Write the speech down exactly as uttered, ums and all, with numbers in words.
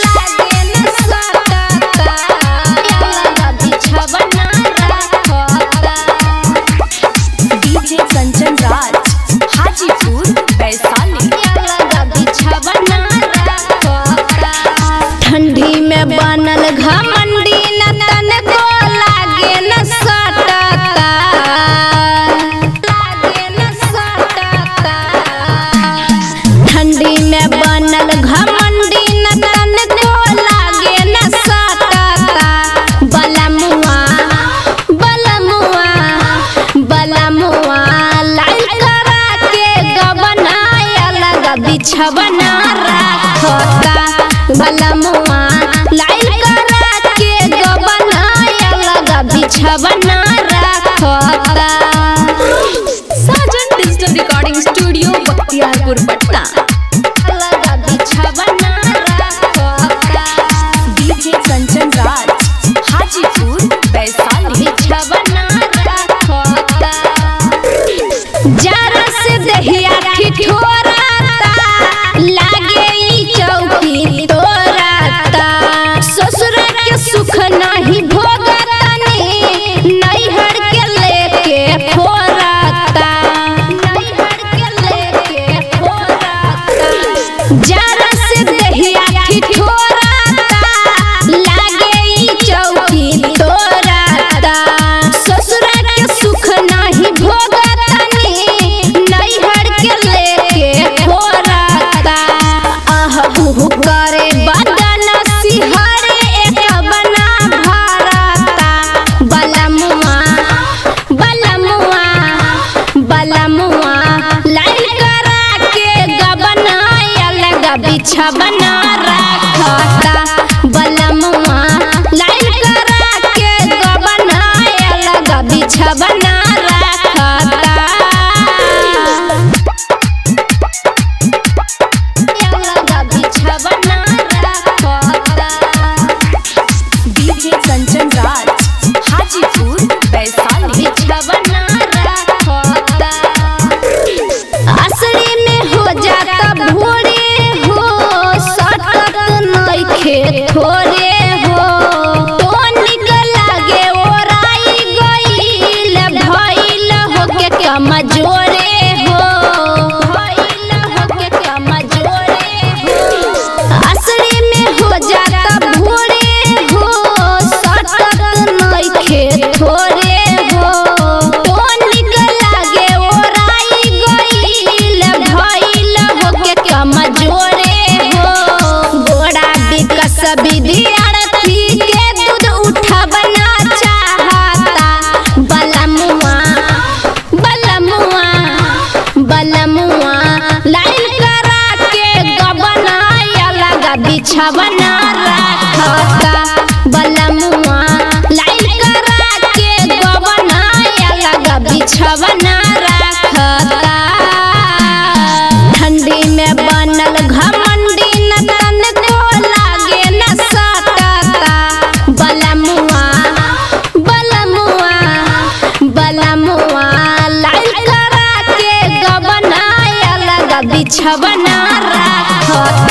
बिछवना रखता बलमुआ लाइल करा के गबनाया लगा बिछवना रखता। Sajan digital recording studio Bakhtiyarpur Patna. लगा बिछवना रखता डीजे कंचन राज हाजीपुर वैशाली। बिछवना रखता जरा से दहिया ठिठोरा लागे ई चौकी तोराता ससुर के सुख नहीं भोगतनी नैहर के लेके फोराता नैहर के लेके फोराता जरा से दहिया ठिठोराता लागे ई चौकी तोराता ससुर के सुख नहीं भोगतनी नैहर के लेके फोराता करे बदन सिहरे एक बना भरता बलमुआ बलमुआ बलमुआ लाइल करा के गबनाया लगा बिछवना रखता बलमुआ लाइल करा के गबनाया लगा बिछवना रखता। डीजे कंचन राज हाजीपुर वैशाली। बिछवना रखता असली में हो जाता भोरे हो सटक नइखे थोरे हो तो निकल लागे ओराई गइल भइल होके कमजोरे हो भइल होके कमजोरे हो असली में हो जाता भोरे हो सटक नइखे थोरे हो तो निकल लागे ओराई गइल भइल होके कमजोरे हो गोड़ा विकस विद्यार्थी के दूध उठवना चाहता बलमुआ बलमुआ बलमुआ लाइल करा के गबनाया लगा बिछवना रखता बलमुआ लाइल करा के गबनाया लगा बिछवना रखता ठंडी में बनल घमंडी न तन को लागे न सटता बलमुआ बलमुआ बलमुआ लाइल करा के गबनाया लगा बिछवना रखता।